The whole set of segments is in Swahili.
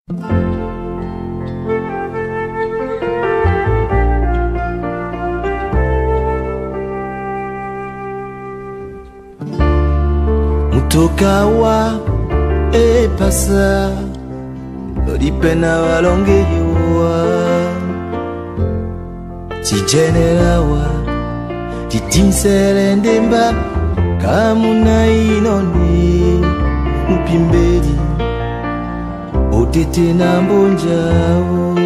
Mutokawa pasa Lipena walonge yuwa Chijenerawa Chitinsele ndemba Kamuna inoni Mpimbeli Otete na mbonjao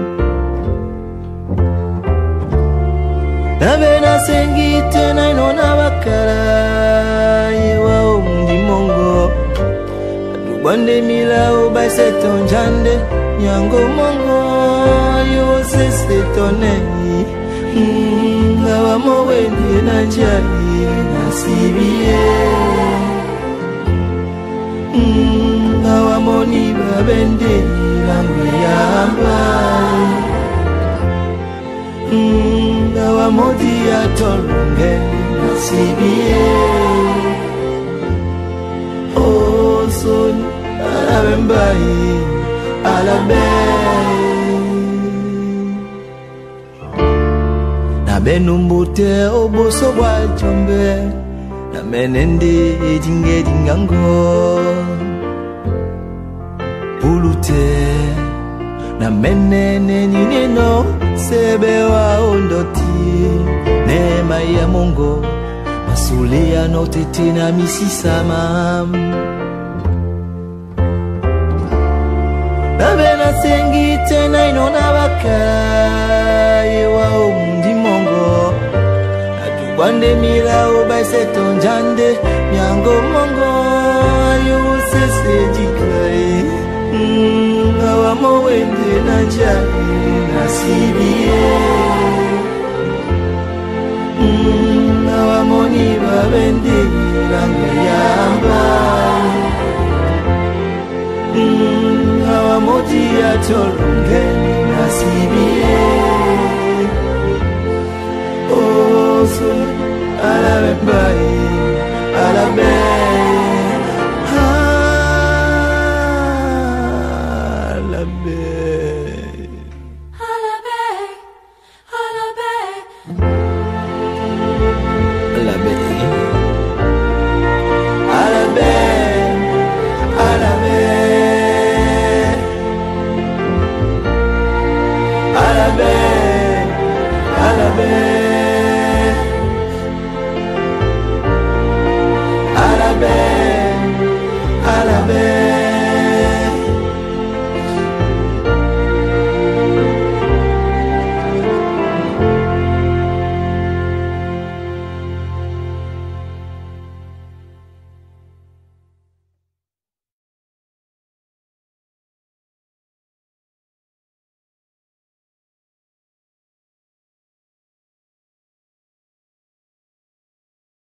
Nabena sengite na inona bakara Yewa umdi mongo Adubande milao baise tonjande Nyango mongo Yo sese toneni Ngawa mowende na jari Nasibie Ngawa moni babende Lambi ya ambai Ngawa modi ya tolunge Nasibie Oh son Alabembai Alabem Nabenumbute oboso wa jombe Namenende jinge jingango Pulute Namenene nineno Sebe wa ondoti Nema ya mongo Masulia no tete na misisa mam Nabena sengite na inona baka Yewa umundi mongo Adubande milao baise tonjande Nyango mongo Ayo sese jikai Ngawa mowende na jari Nasibie Ngawa moni babende Lange yamba Ngawa moti ya tolunge Nasibie Oh sun Alabembai